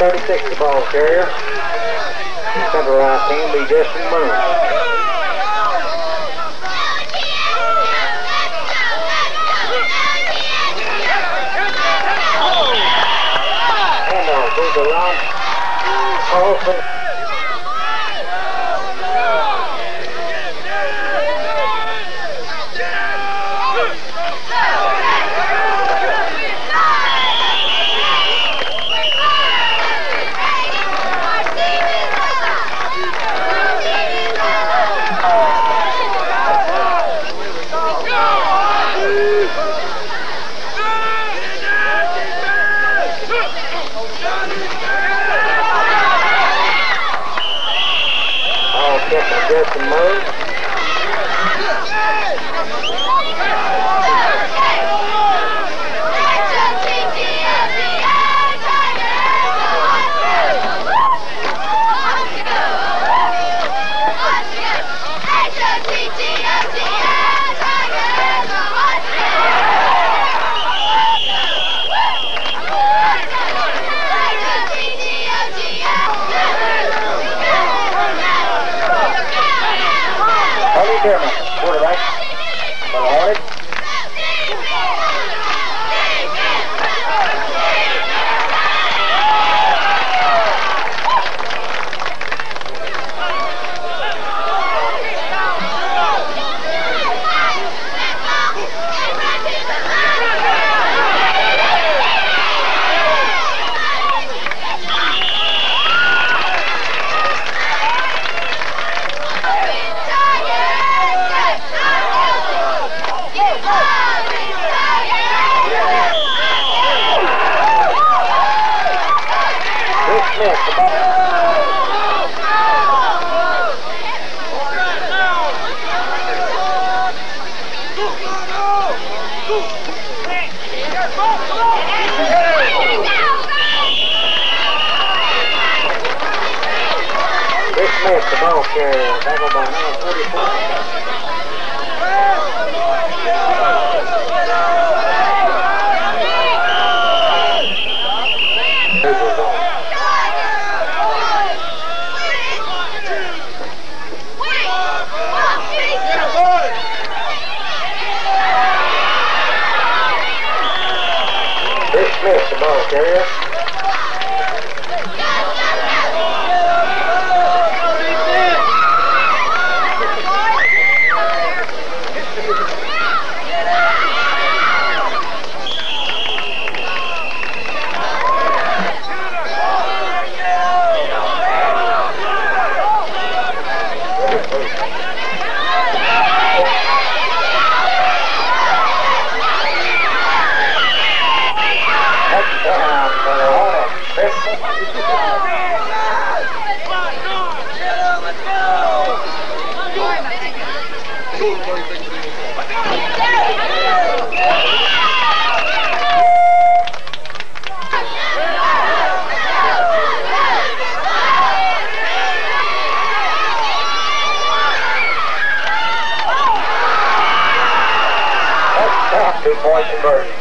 36, the ball carrier. Center right team be Justin Moon. Handoff to the right. Open. Justin Moon. Quarterback for the Hornets. Smith, the ball carrier, tackled by number 44. Smith, the ball carrier. Touchdown, 2-point conversion.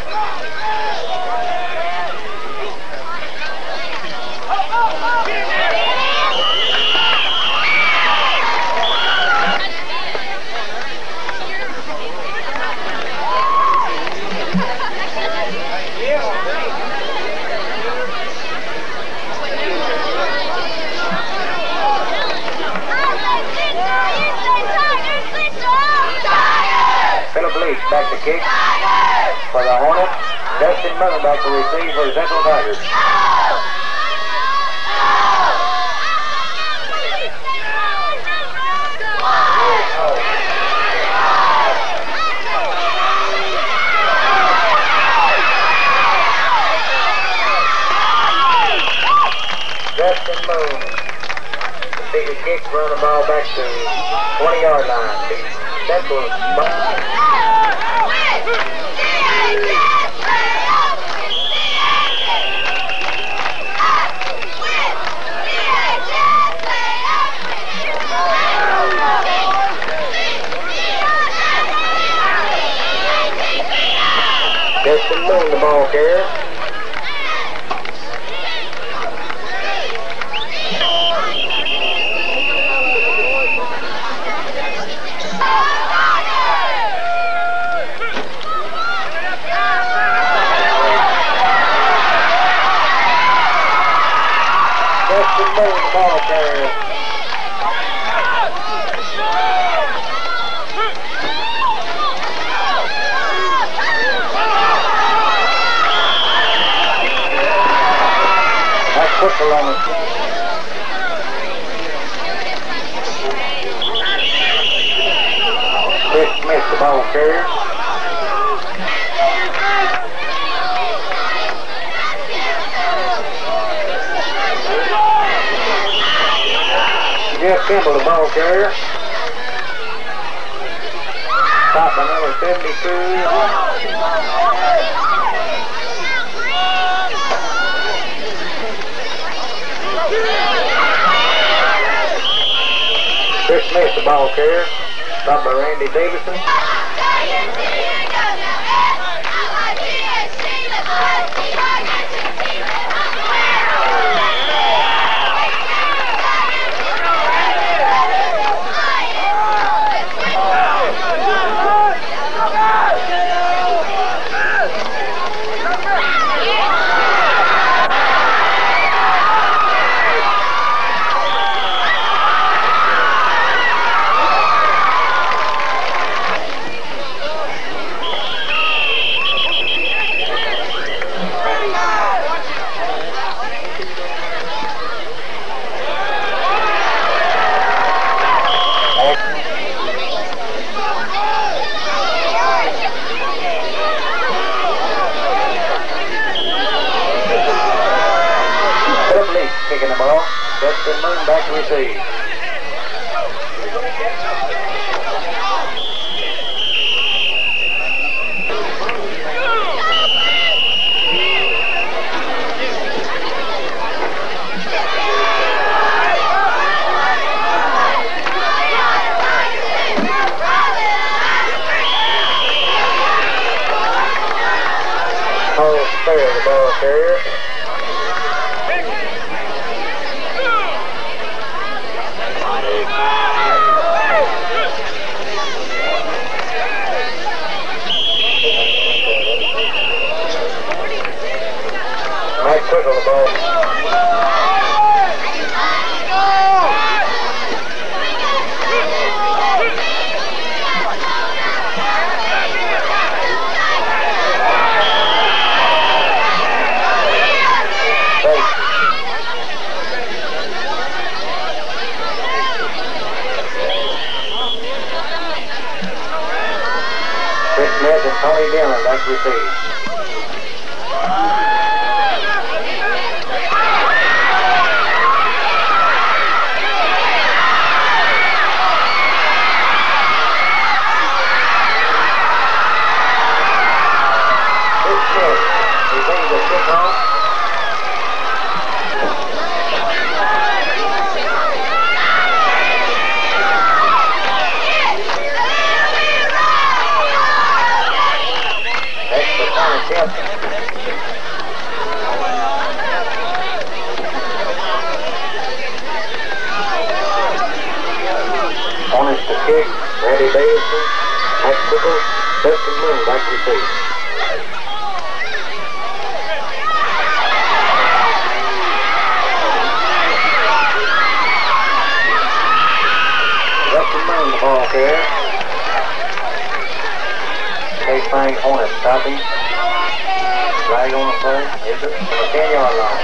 Back to kick for the Hornets. Justin Moon back to receive for the Central Tigers. Justin Moon. The big kick, run the ball back to 20-yard line. Central. Justin Moon, the ball carrier. tackle on it. Chris Smith, the ball carrier. Jeff Kimball, the ball carrier. Stopped by number 72. Chris Smith, the ball carrier. Stopped by Randy Davidson. Kicking the ball. Justin Moon back to receive. Paul Fair, the ball carrier. Mike Quick on the ball. Chris Smith and Tony Dillon back to receive. Hornets to kick. Randy Davidson, Mike Quickle, Justin Moon back to receive. Justin Moon, the ball carrier. Case Frank Hornets stopping. Flag on the play. Is it from the 10-yard line?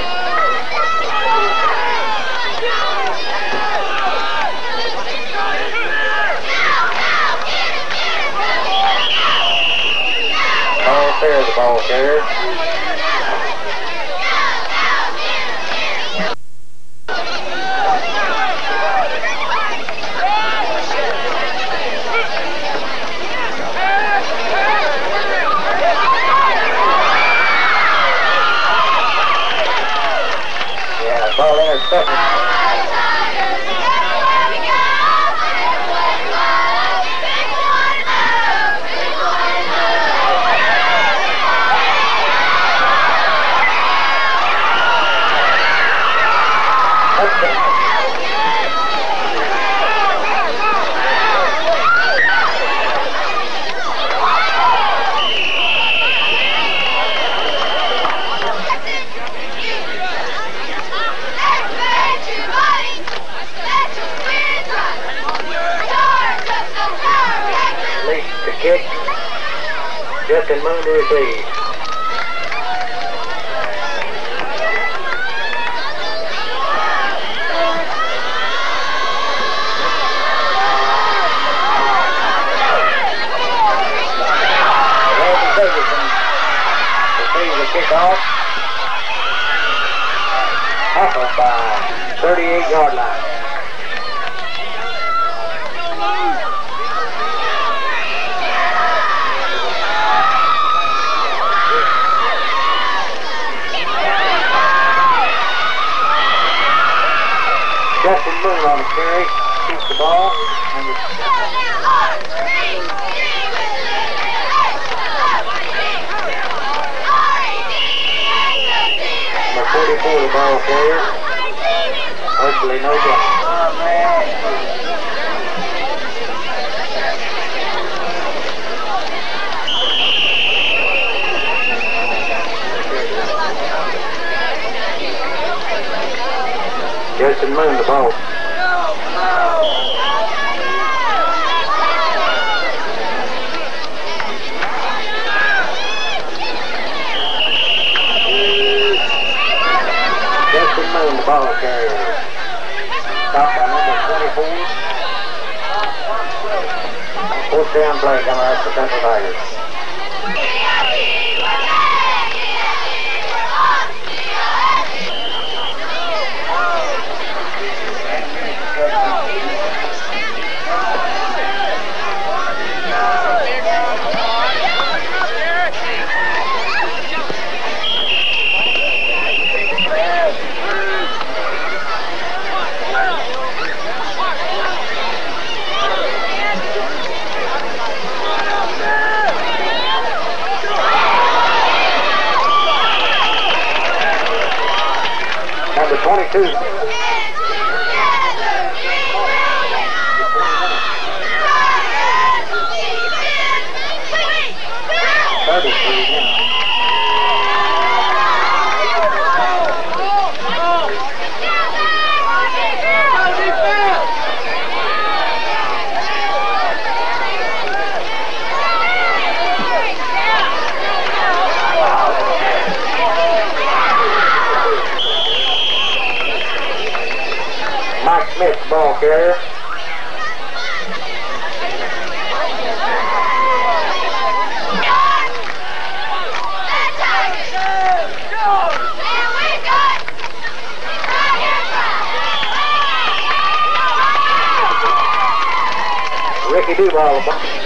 Paul Fair, the ball carrier. Ball intercepted. Kick. Justin Moon to receive. kickoff. Tackled by 38-yard line. Justin Moon on the carry, keeps the ball. Number 44, the ball carrier. Hopefully no gain. Justin Moon, the ball. Justin Moon, the ball carrier. Stopped by number 24. Fourth down play coming up for Central Tigers. Number 22. 33. Mike Smith, ball carrier. Ricky Duval.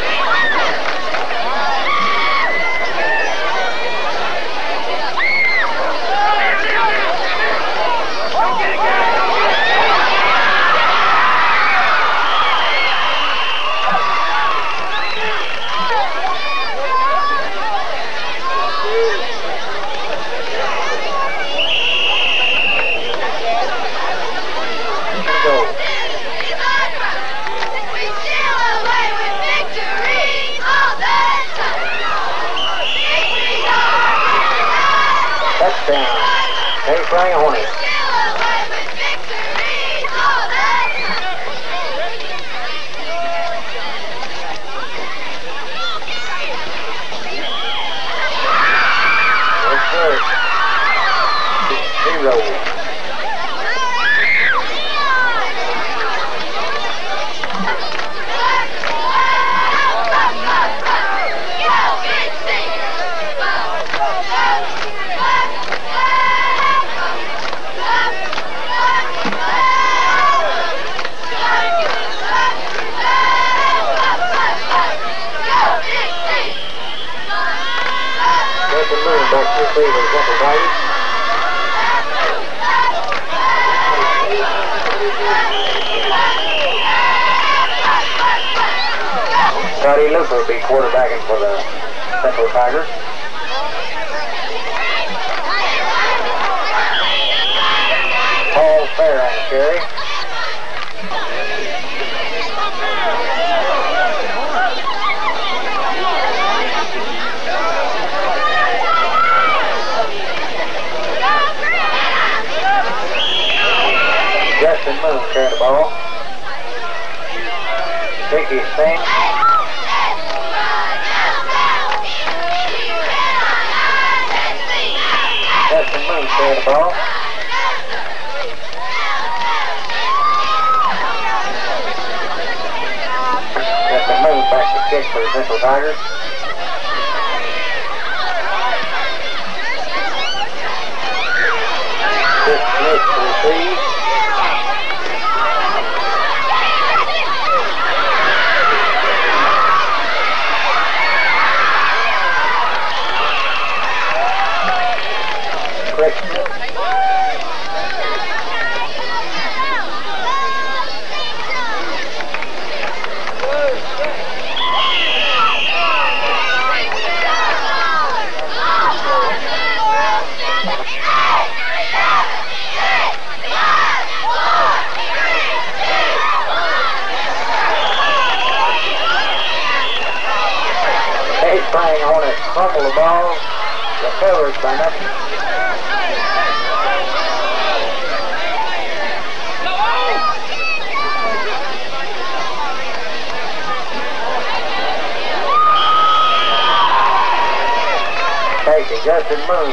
Touchdown. Hey, playing Hornets. Back to Cleveland Central Tigers. Scotty Looper will be quarterbacking for the Central Tigers. Paul Fair on the carry. Justin Moon carrying the ball. Dickie Singh. Justin Moon carrying the ball. Justin Moon back to kick for the Central Tigers. Take it, Justin Moon.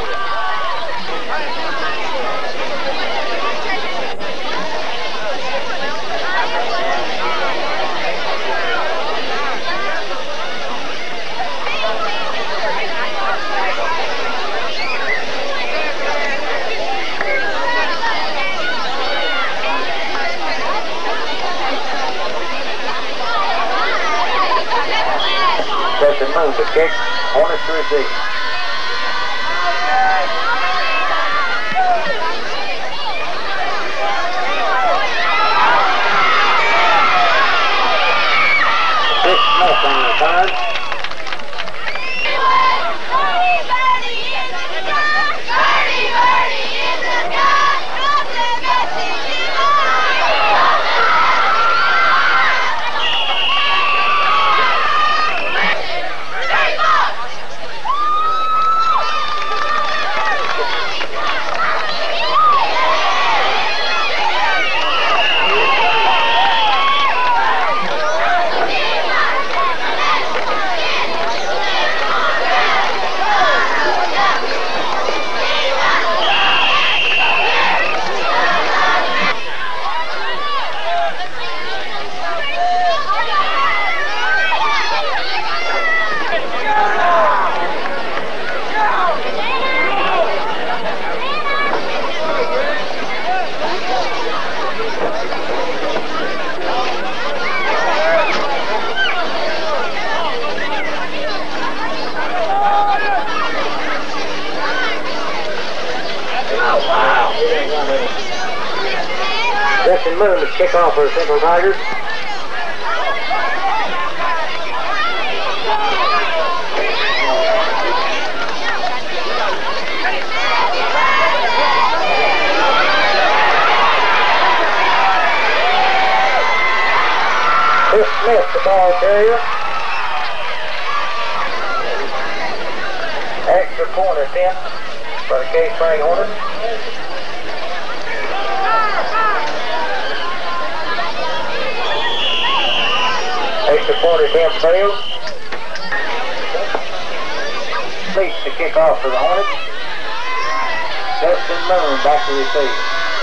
Justin Moon to kick, Hornets to receive. Chris Smith on the side. Justin Moon to kick off for the Central Tigers. Chris Smith, the ball carrier. Extra point attempt by the K-Spring Hornets. Extra point attempt failed. Leach to kick off for the Hornets. Justin Moon back to receive.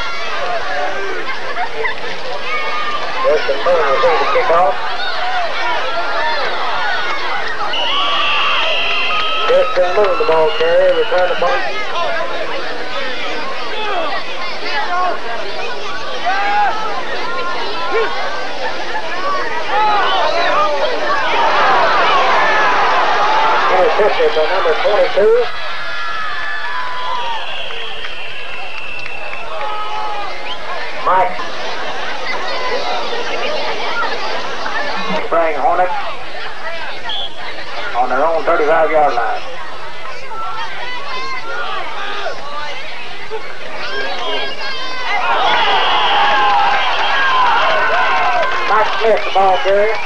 Justin Moon receives the kickoff. Justin Moon, the ball carrier, return the ball. Intercepted by number 22. Mike. Spring Hornets on their own 35-yard line. Mike Smith, the ball carrier.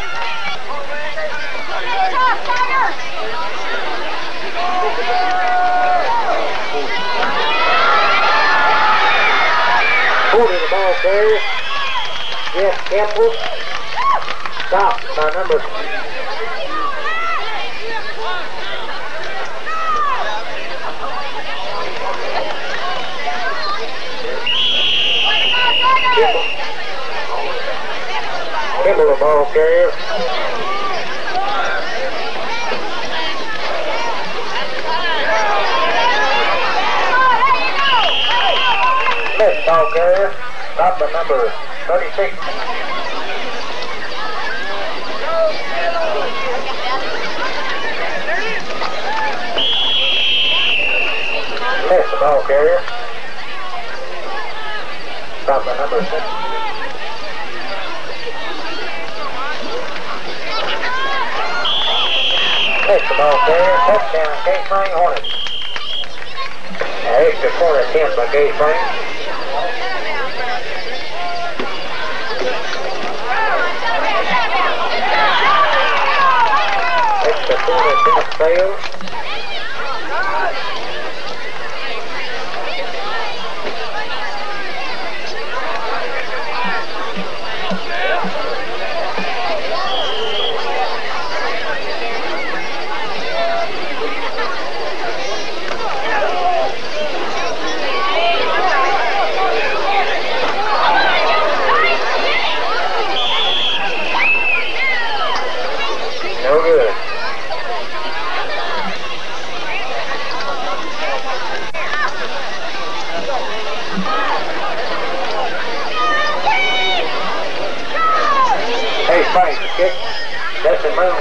Porter, the ball carrier. Jeff Campbell. Stopped by number. Campbell, the ball carrier. Smith, ball carrier. Stopped by number 36. Smith, the ball carrier. Stopped by number 6. Smith, the ball carrier. Touchdown, K-Spring Hornets. Extra point attempt by K-Spring. Extra point attempt failed.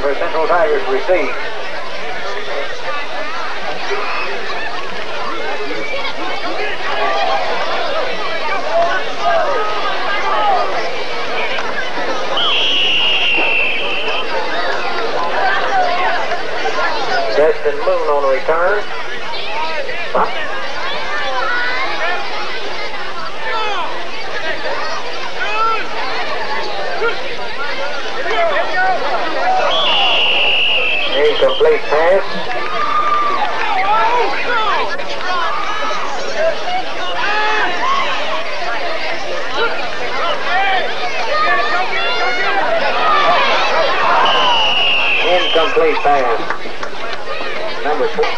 for Central Tigers to receive. Destin Moon on the return. Incomplete pass. Incomplete pass. Number 4.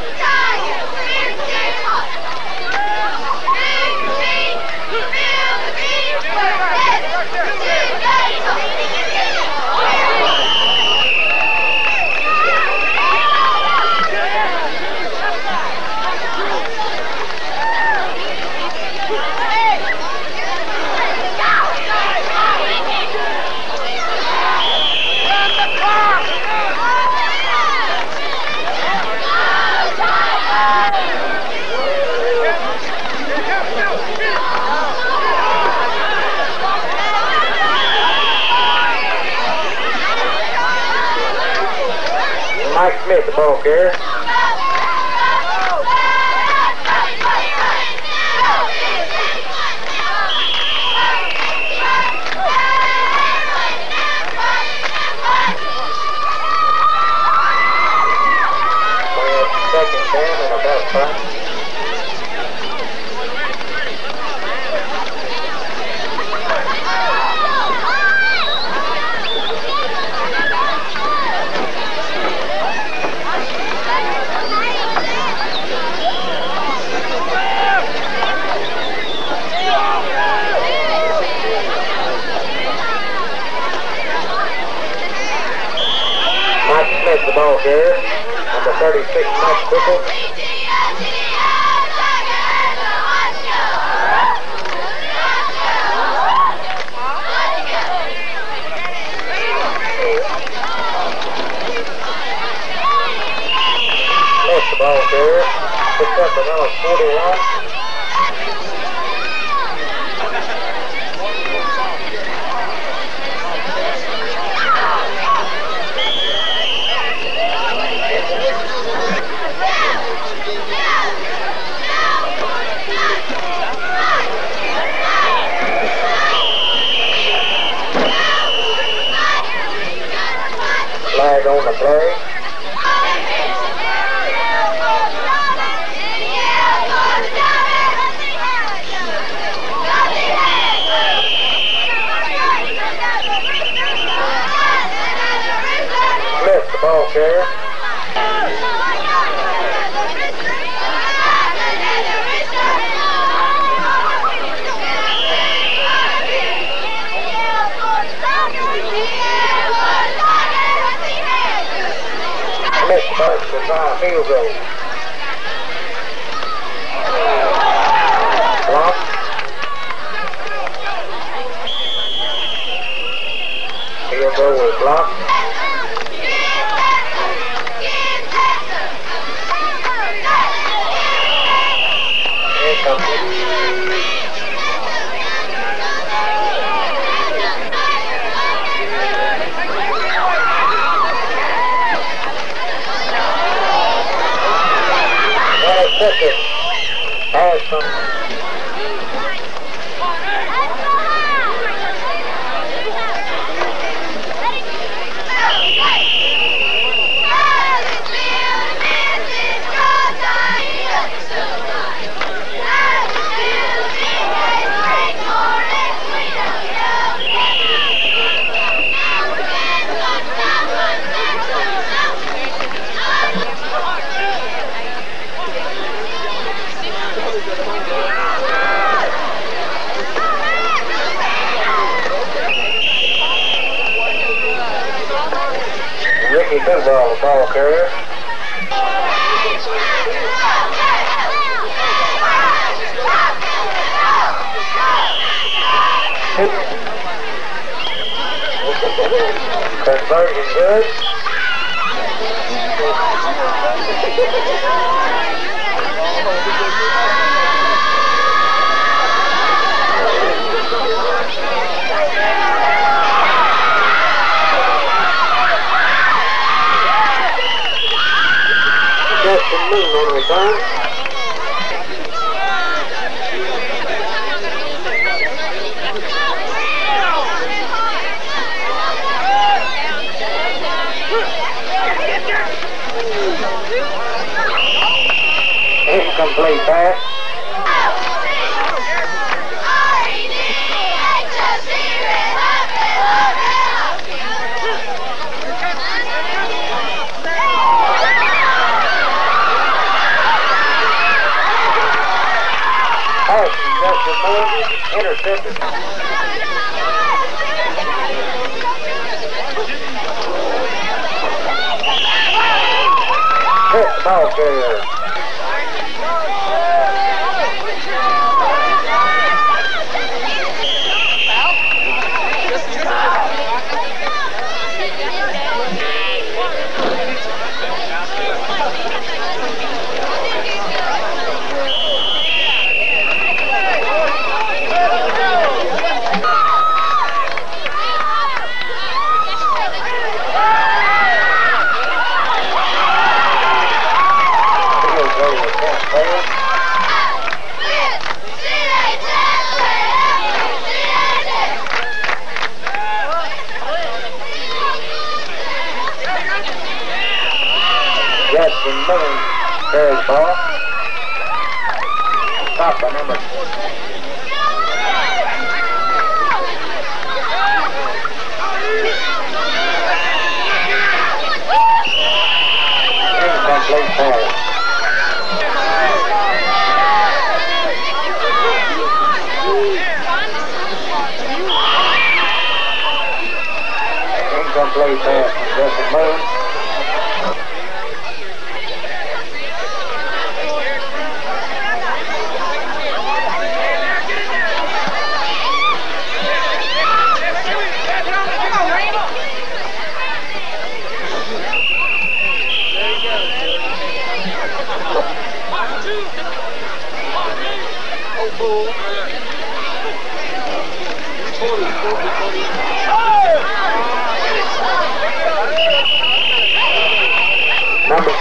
Mike Smith, the ball carrier. Second down and about 5. The ball carrier, number 36, Mike Quickle. That's the ball carrier, picked up another 41. Flag on the play. Smith, the ball carrier. Smith first to try a field goal. Block. Field goal was blocked. Incomplete. Second. Pass from Stilwell, the ball carrier. Conversion good. Incomplete pass. Pass from Justin Moore, intercepted. Hit the ball carrier. Justin Moon carries ball. Stop by number. Incomplete pass. Incomplete pass from Justin Moon. Number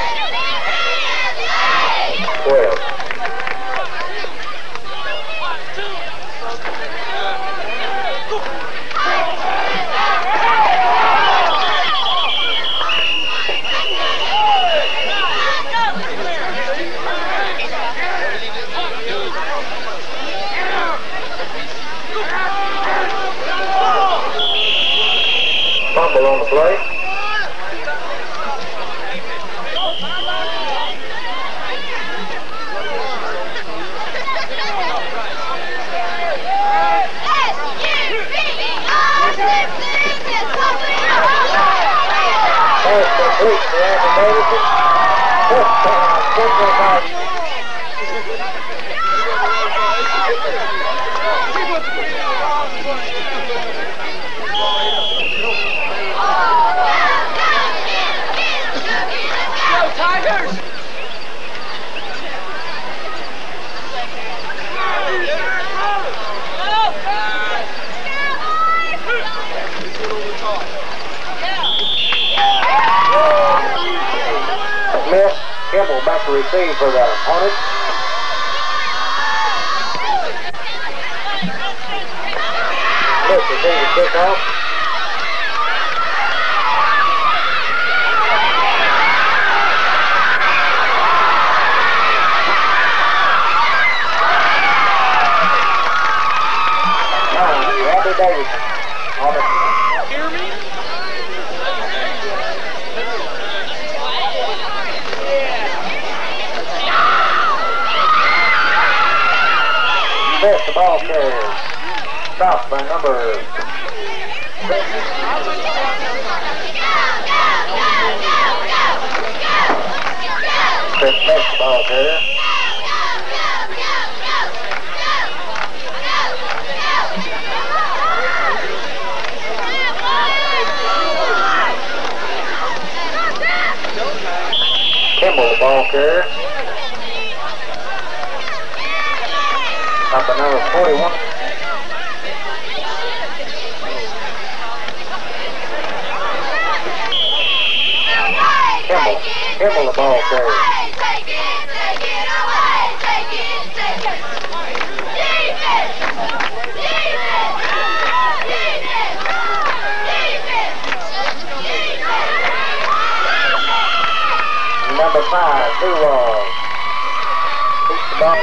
12. Fumble on the play. Pass complete to Andy Davidson. Touchdown, Central Boston. Tigers! Smith, Kimball back to receive for the Hornets. Smith receives the kickoff. Andy Davidson on the Hear me? Smith, the ball carrier. Stopped by number 6. Smith, the ball carrier. Kimball, the ball carrier. Up to number 41. Kimball, the ball carrier. Number 5, Stilwell. Keeps the Ball.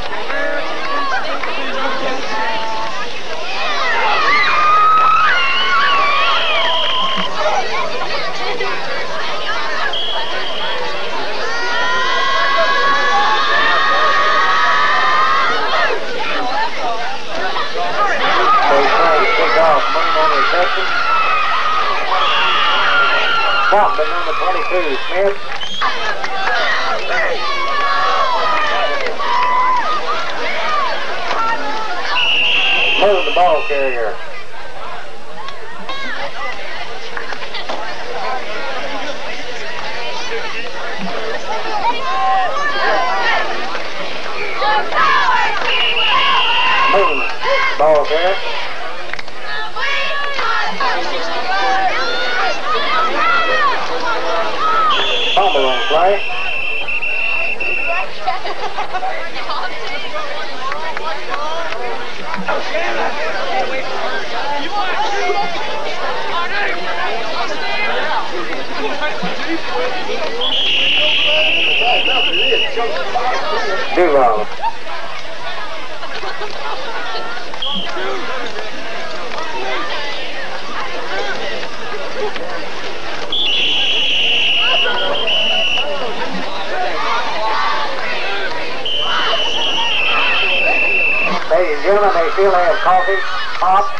Boston, number 22, Smith. Move the ball carrier. Move ball carrier. Fumble on play. Stilwell. Ladies and gentlemen, they still have coffee, pop,